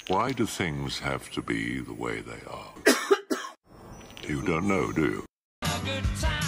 Why do things have to be the way they are? You don't know, do you?